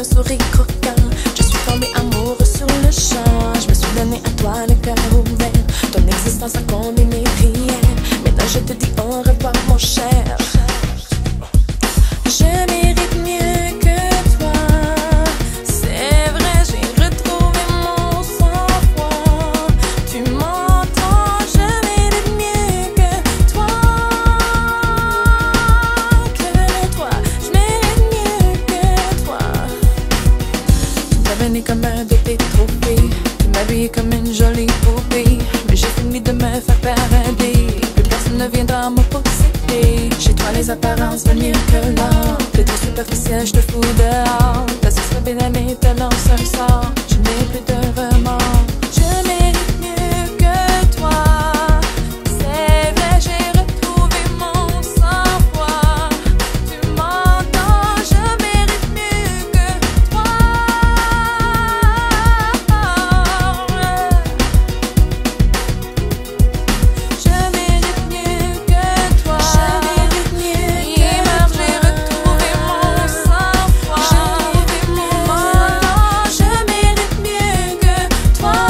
sourire croquant. Je suis tombée amoureux sur le champ. Je me suis donné à toi le cœur ouvert. Ton existence a comblé mes prières. Maintenant je te dis au revoir mon cher. Je mérite mieux que toi. C'est vrai, j'ai retrouvé mon sang-froid. Tu m'entends, je mérite mieux que toi. Je mérite mieux que toi. Tu m'as venu comme un de tes trophées. Tu m'habilles comme une jolie poupée. Mais j'ai fini de me faire parader. Plus personne ne viendra me posséder. Chez toi les apparences valent mieux que l'or. T'es trop superficiel, je te fous dehors. Ta sexe bien aimé te lance un sort. Je n'ai plus de remords. Je mérite mieux que toi. C'est vrai, j'ai retrouvé mon sang-froid. Tu m'entends, je mérite mieux que toi. Je mérite mieux que toi. Je mérite mieux que toi. J'ai retrouvé mon sang-froid. Je mérite mieux que toi.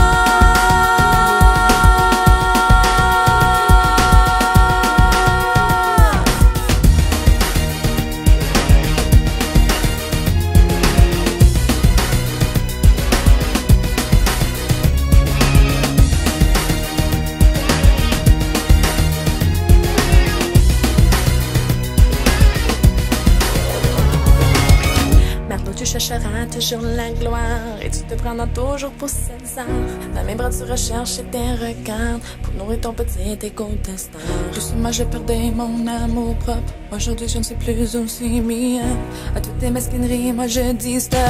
Maintenant tu chercheras toujours la gloire et tu te prendras toujours pour César. Dans mes bras tu recherches et tes regards pour nourrir ton petit égo de star. Doucement je perdais mon amour propre. Aujourd'hui je ne suis plus aussi mien. À toutes tes mesquineries moi je dis stop.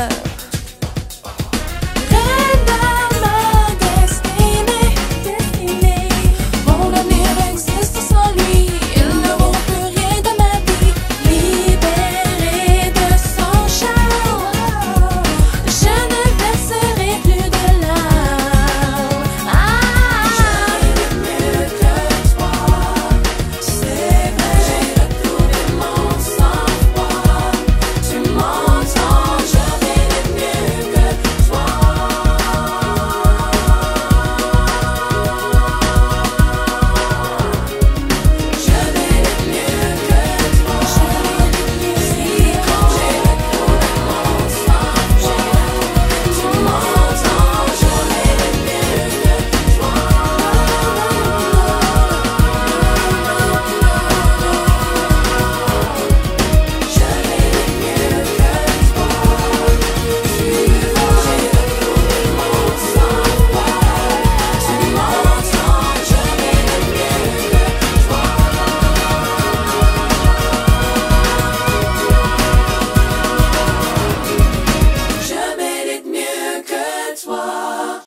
Mon avenir existe sans lui. Il ne vaut plus rien de ma vie. Libéré de son charme, je ne verserai plus de larmes. Je mérite mieux que toi. C'est vrai, j'ai retrouvé mon sang-froid. Tu m'entends, je mérite mieux que toi. Je mérite mieux que toi. Si quand j'ai retrouvé mon sang-froid, tu m'entends, je mérite mieux que toi. Je mérite mieux que toi. Si quand j'ai retrouvé mon sang-froid, tu m'entends, je mérite mieux que toi. Je mérite mieux que toi.